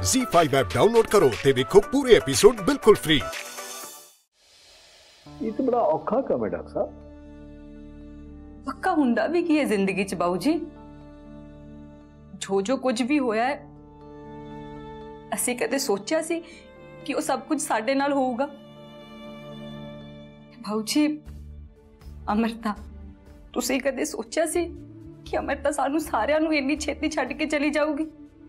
ZEE5 app download करो ते देखो पूरे एपिसोड बिल्कुल फ्री। ये तो बड़ा औखा काम है डॉक्टर साहब। पक्का हुंदा भी की है जिंदगी च बाऊ जी। जो कुछ भी होया है ਅਸੀਂ ਕਦੇ ਸੋਚਿਆ ਸੀ ਕਿ ਉਹ ਸਭ ਕੁਝ ਸਾਡੇ ਨਾਲ ਹੋਊਗਾ। ਬਾਊ ਜੀ ਅਮਰਤਾ ਤੁਸੀਂ ਕਦੇ ਸੋਚਿਆ ਸੀ ਕਿ ਅਮਰਤਾ ਸਾਨੂੰ ਸਾਰਿਆਂ ਨੂੰ ਇੰਨੀ ਛੇਤੀ ਛੱਡ ਕੇ ਚਲੀ ਜਾਊਗੀ।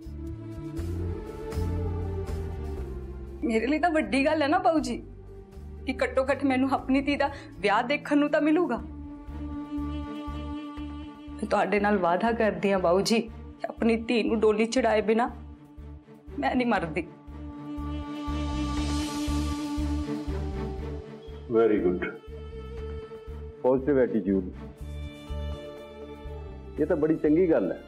ਮੇਰੇ ਲਈ ਤਾਂ ਵੱਡੀ ਗੱਲ ਹੈ ਨਾ ਬਾਊ ਜੀ ਕਿ ਘੱਟੋ ਘੱਟ ਮੈਨੂੰ ਆਪਣੀ ਧੀ ਦਾ ਵਿਆਹ ਦੇਖਣ ਨੂੰ ਤਾਂ ਮਿਲੂਗਾ। ਮੈਂ ਤੁਹਾਡੇ ਨਾਲ ਵਾਅਦਾ ਕਰਦੀ ਹਾਂ ਬਾਊ ਜੀ अपनी धी नूं डोली चढ़ाए बिना मैं नहीं मरदी। वेरी गुड, पॉजिटिव एटीट्यूड, ये तो बड़ी चंगी गल है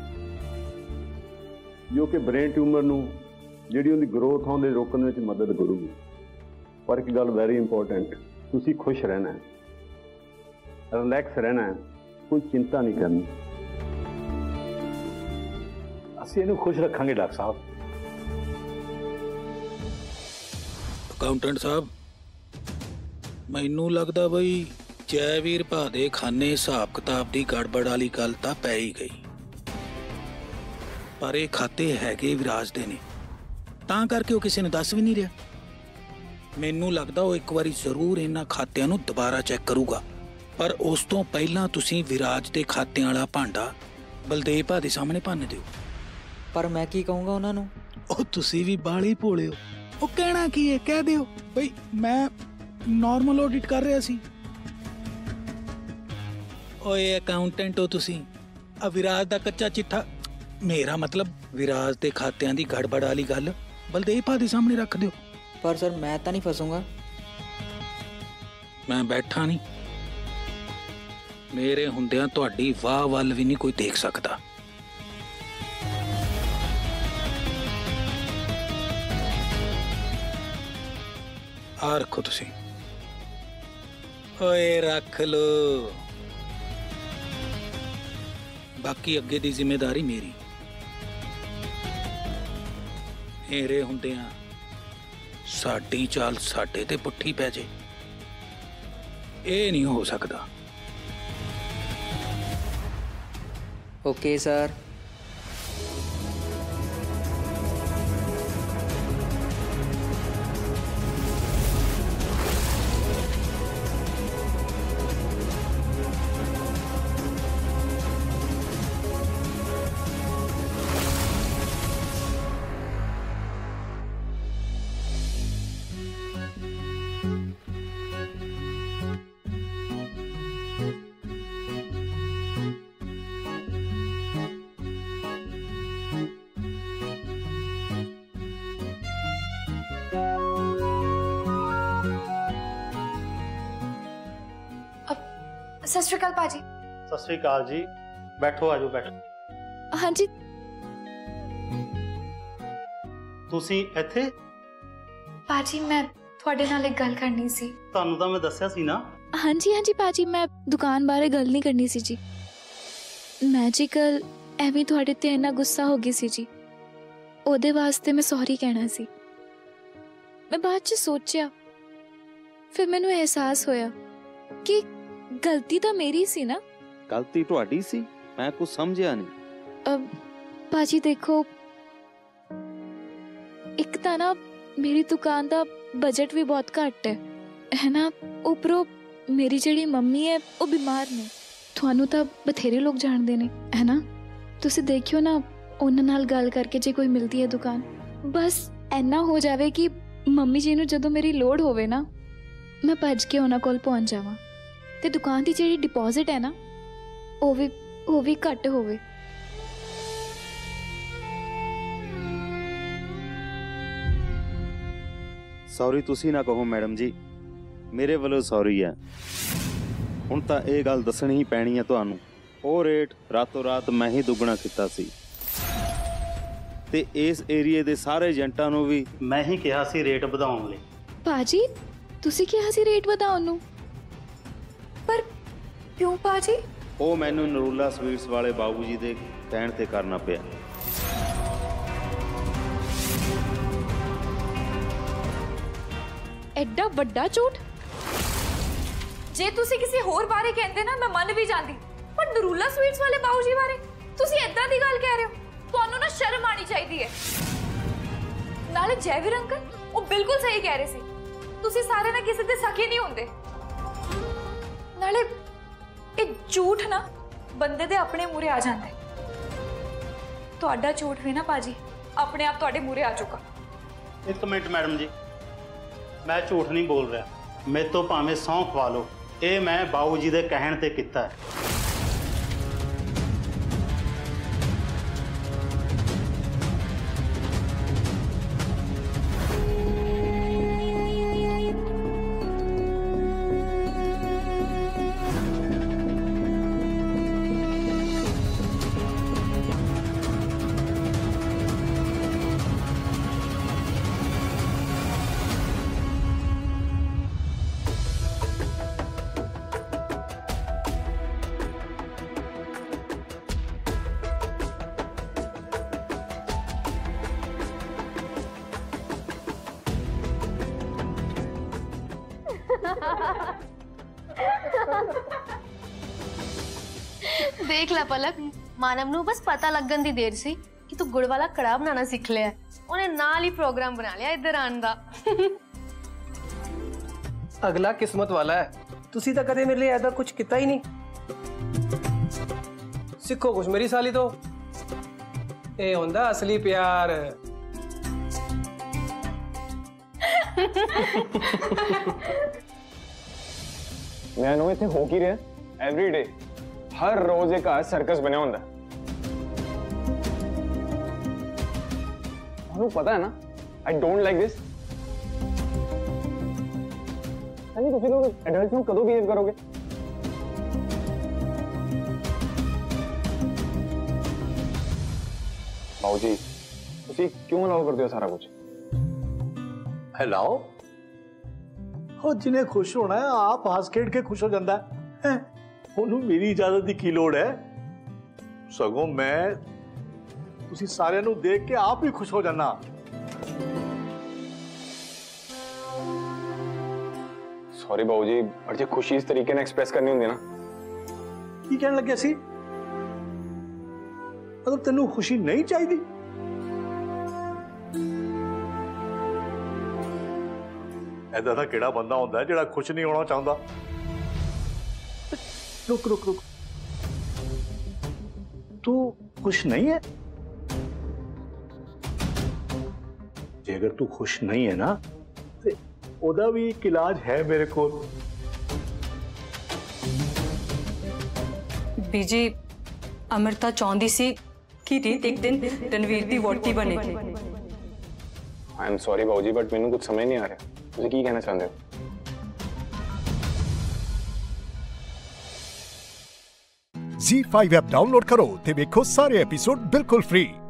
जो कि ब्रेन ट्यूमर नूं जिहड़ी उहदी ग्रोथ आउंदे रोकण विच मदद करूगी। पर एक गल वेरी इंपॉर्टेंट, तुसीं खुश रहना है, रिलैक्स रहना है, कोई चिंता नहीं करनी। ਅਸੀਂ ਇਹਨੂੰ खुश रखांगे डॉक्टर साहब। अकाउंटेंट साहब मैनू लगता बई जयवीर भा दे खाने हिसाब किताब की गड़बड़ वाली गल तां पै ही गई, पर ये खाते हैगे विराज दे ने तां करके वो किसी ने दस भी नहीं रहा। मैनू लगता वो एक बारी जरूर इन्हां खातियां नूं दोबारा चैक करूगा, पर उस तो पहलां तुसीं विराज दे खातियां वाला भांडा बलदेव भा दे सामने भन्न दिओ। पर मैं की कहूँगा उन्होंने? ਉਹ ਤੁਸੀਂ ਵੀ ਬਾਲੀ ਭੋਲੇ ਹੋ। ਉਹ ਕਹਿਣਾ ਕੀ ਹੈ, ਕਹਿ ਦਿਓ ਬਈ ਮੈਂ ਨਾਰਮਲ ਆਡਿਟ ਕਰ ਰਿਹਾ ਸੀ। ਓਏ ਅਕਾਊਂਟੈਂਟ ਹੋ ਤੁਸੀਂ, ਆ ਵਿਰਾਜ ਦਾ ਕੱਚਾ ਚਿੱਠਾ, ਮੇਰਾ ਮਤਲਬ ਵਿਰਾਜ ਦੇ ਖਾਤਿਆਂ ਦੀ ਗੜਬੜ ਵਾਲੀ ਗੱਲ ਬਲਦੇਵ ਭਾ ਦੇ ਸਾਹਮਣੇ ਰੱਖ ਦਿਓ। पर सर मैं तो नहीं फंसूंगा। ਮੈਂ ਬੈਠਾ ਨਹੀਂ, ਮੇਰੇ ਹੁੰਦਿਆਂ ਤੁਹਾਡੀ ਵਾਹ ਵੱਲ ਵੀ ਨਹੀਂ ਕੋਈ ਦੇਖ ਸਕਦਾ। आ रखो तुसी, ओए रख लो, बाकी अगे दी जिम्मेदारी मेरी। मेरे हुंदियां साडी चाल साडे ते पुट्ठी पै जे, ये नहीं हो सकता। Okay sir. सत श्री अकाल पाजी। सत श्री अकाल जी, बैठो आजो बैठो। हाँ जी। तुसी इत्थे? पाजी मैं थोड़े नाल एक गल करनी सी। तुहानू तां मैं दस्सिया सी ना। हाँ जी पाजी, मैं दुकान बारे गल नहीं करनी सी जी। मैं जी कल एवें थोड़े ते इन्ना गुस्सा हो गई सी जी, ओदे वास्ते मैं सॉरी कहना सी। मैं बाद च सोचा, फिर मैनू एहसास होया कि गलती तो मेरी सी ना। गलती तुहाडी सी? मैं कुछ समझिया नहीं। अब पाजी देखो, एक तो ना मेरी दुकान का बजट भी बहुत घट है ना, उपरों मेरी जिहड़ी मम्मी है वो बीमार ने, थानू तो बथेरे लोग जानते ने है ना। तुसी देखियो ना उन्हां नाल गल करके जे कोई मिलती है दुकान, बस इन्ना हो जावे कि मम्मी जी नू जदों मेरी लोड़ होवे ना मैं भज के उन्हां कोल पहुंच जावां ते दुकान की जिहड़ी डिपॉजिट है ना वो भी घट होवे। सॉरी तुसी ना कहो मैडम जी, मेरे वालों सॉरी है। हुण तां इह गल दसणी ही पैणी है तुहानू। ਉਹ रेट रातों रात मैं ही दुगना किया सी ते इस एरिए दे सारे एजेंटां नू भी मैं ही कहा सी रेट वधाउण लई। पाजी तुसी कहा सी रेट वधाउण नू, पर क्यों पाजी? ਉਹ ਮੈਨੂੰ ਨਰੂਲਾ ਸਵੀਟਸ ਵਾਲੇ ਬਾਬੂ ਜੀ ਦੇ ਕਹਿਣ ਤੇ ਕਰਨਾ ਪਿਆ। ਐਡਾ ਵੱਡਾ ਝੂਠ। ਜੇ ਤੁਸੀਂ ਕਿਸੇ ਹੋਰ ਬਾਰੇ ਕਹਿੰਦੇ ਨਾ ਮੈਂ ਮੰਨ ਵੀ ਜਾਂਦੀ, ਪਰ ਨਰੂਲਾ ਸਵੀਟਸ ਵਾਲੇ ਬਾਊ ਜੀ ਬਾਰੇ ਤੁਸੀਂ ਏਦਾਂ ਦੀ ਗੱਲ ਕਹਿ ਰਹੇ ਹੋ? ਤੁਹਾਨੂੰ ਨਾ ਸ਼ਰਮ ਆਣੀ ਚਾਹੀਦੀ ਹੈ। ਨਾਲੇ ਜੈਵੀਰ ਅੰਕਲ ਉਹ ਬਿਲਕੁਲ ਸਹੀ ਕਹਿ ਰਹੇ ਸੀ, ਤੁਸੀਂ ਸਾਰੇ ਨਾ ਕਿਸੇ ਦੇ ਸਕੇ ਨਹੀਂ ਹੁੰਦੇ। ਨਾਲੇ ਇਹ ਝੂਠ ਨਾ ਬੰਦੇ ਦੇ ਆਪਣੇ ਮੂਹਰੇ ਆ ਜਾਂਦਾ ਹੈ। ਤੁਹਾਡਾ ਝੂਠ ਵੀ ਨਾ ਬਾਜੀ ਆਪਣੇ ਆਪ ਤੁਹਾਡੇ ਮੂਹਰੇ ਆ ਚੁੱਕਾ। एक मिनट मैडम जी, मैं झूठ नहीं बोल रहा, मेरे तो भावें सौं खवा लो, ये मैं बाऊ जी के कहण ते कीता है। देख ला पलक, मानव नू बस पता लगन दी देर सी कि तू गुड़ वाला कड़ा बनाना सीख लिया। उन्हें नाल ही प्रोग्राम बना लिया इधर आने दा। अगला किस्मत वाला है, तुसी तो कदे मेरे लिए ऐसा कुछ किता ही नहीं। सिखो कुछ मेरी साली तो ए होंदा असली प्यार। मैं इतने हो की रहा एवरी डे, हर रोज एक सर्कस बने होंदा। आपको पता है ना, आई डोंट लाइक दिस। अरे तुम लोग एडल्ट में कदों बिहेव करोगे? बाबूजी, तुसी क्यों अलाउ करते हो सारा कुछ? अलाउ? हो जिन्हें खुश होना है आप हंस खेड के खुश हो जाता है। ਉਹਨੂੰ ਮੇਰੀ ਇਜਾਜ਼ਤ ਦੀ ਕੀ ਲੋੜ ਹੈ? ਸਗੋਂ ਮੈਂ ਤੁਸੀਂ ਸਾਰਿਆਂ ਨੂੰ ਦੇਖ ਕੇ ਆਪ ਹੀ ਖੁਸ਼ ਹੋ ਜਾਣਾ। सॉरी बाबूजी, पर जे खुशी इस तरीके ने एक्सप्रेस करनी होंदी ना। ਕੀ ਕਹਿਣ ਲੱਗਿਆ ਸੀ? ਮਤਲਬ ਤੈਨੂੰ ਖੁਸ਼ੀ ਨਹੀਂ ਚਾਹੀਦੀ? ऐसा ਦਾ ਕਿਹੜਾ ਬੰਦਾ ਹੁੰਦਾ ਜਿਹੜਾ ਖੁਸ਼ ਨਹੀਂ ਹੋਣਾ ਚਾਹੁੰਦਾ? रुक रुक रुक, तू खुश नहीं है? जे अगर तू खुश नहीं है ना, तो ओदा भी एक इलाज है मेरे को। बीजी अमृता चाहती सी कि रीत एक दिन रणवीर दी वोटी बने। आई एम सॉरी बाबूजी, बट मैनू कुछ समझ नहीं आ रहा तुसीं की कहना चाहते हो। Z5 ऐप डाउनलोड करो ते देखो सारे एपिसोड बिल्कुल फ्री।